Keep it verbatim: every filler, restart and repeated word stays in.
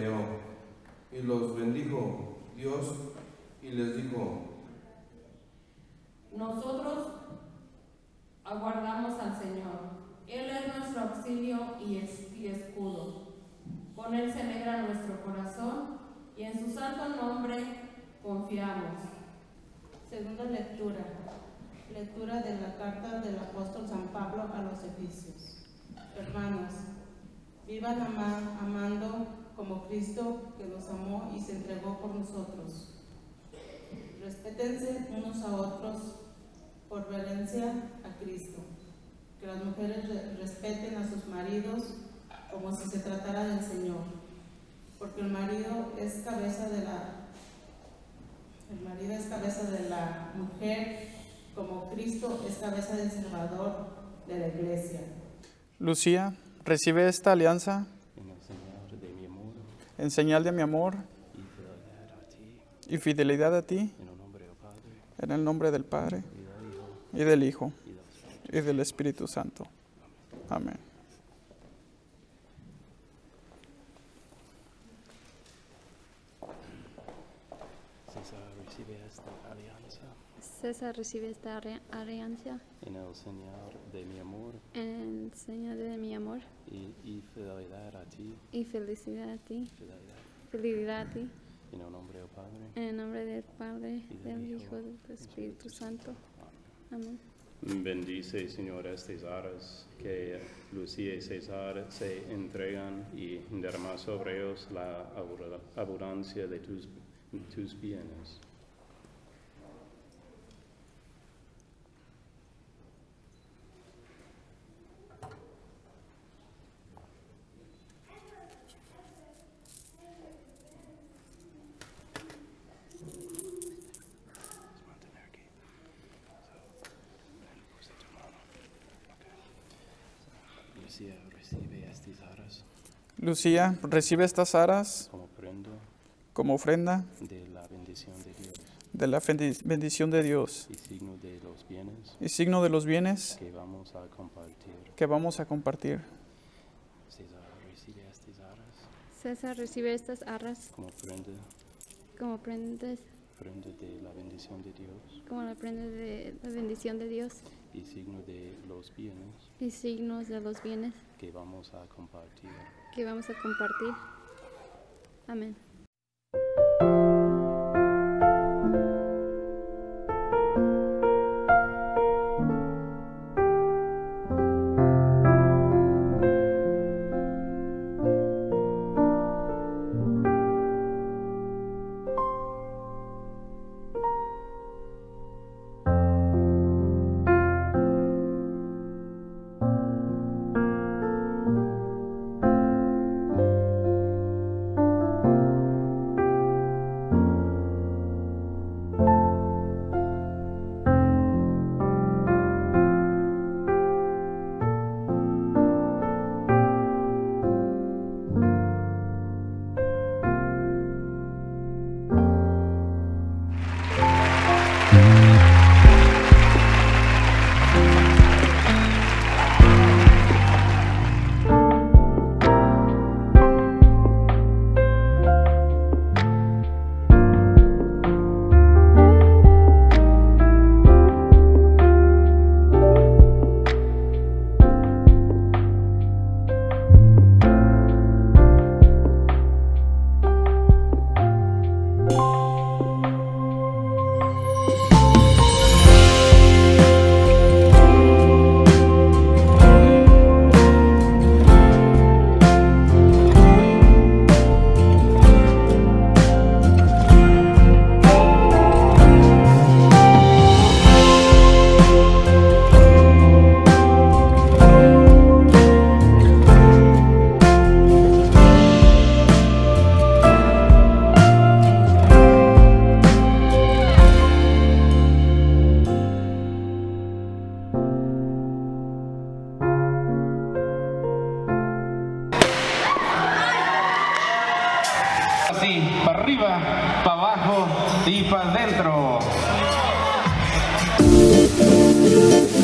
rodeó, y los bendijo Dios, y les dijo: nosotros aguardamos al Señor. Él es nuestro auxilio y, es, y escudo. Con Él se alegra nuestro corazón, y en su santo nombre confiamos. Segunda lectura. Lectura de la carta del apóstol San Pablo a los Efesios. Hermanos, vivan ama, amando como Cristo, que los amó y se entregó por nosotros. Respétense unos a otros por reverencia a Cristo. Que las mujeres re respeten a sus maridos como si se tratara del Señor, porque el marido es cabeza de la el marido es cabeza de la mujer, como Cristo es cabeza del Salvador de la Iglesia. Lucía, recibe esta alianza en el señal de mi amor, en señal de mi amor y fidelidad a ti, y fidelidad a ti, en el nombre del Padre, en el nombre del Padre y del Hijo, y del Hijo y del Espíritu. y del Espíritu Santo. Amén. César recibe esta alianza César recibe esta alianza en el señal de mi amor en señal de mi amor y, y fidelidad a ti, y felicidad a ti, fidelidad, fidelidad a ti, en el nombre del Padre, en el nombre del Padre, y del del Hijo, Hijo y del Espíritu Santo. Amén. Bendice, Señor, estas aras que Lucía y César se entregan y derrama sobre ellos la abundancia de tus, tus bienes. Lucía recibe estas aras Lucía, recibe estas aras como prenda como ofrenda de la bendición de Dios de la bendición de Dios y signo de los bienes y signo de los bienes que vamos a compartir. que vamos a compartir. César recibe estas aras César recibe estas arras como prenda, como prendas, prenda de la bendición de Dios como la prenda de la bendición de Dios y signo de los bienes y signos de los bienes que vamos a compartir. que vamos a compartir. Amén. Así, para arriba, para abajo y para adentro.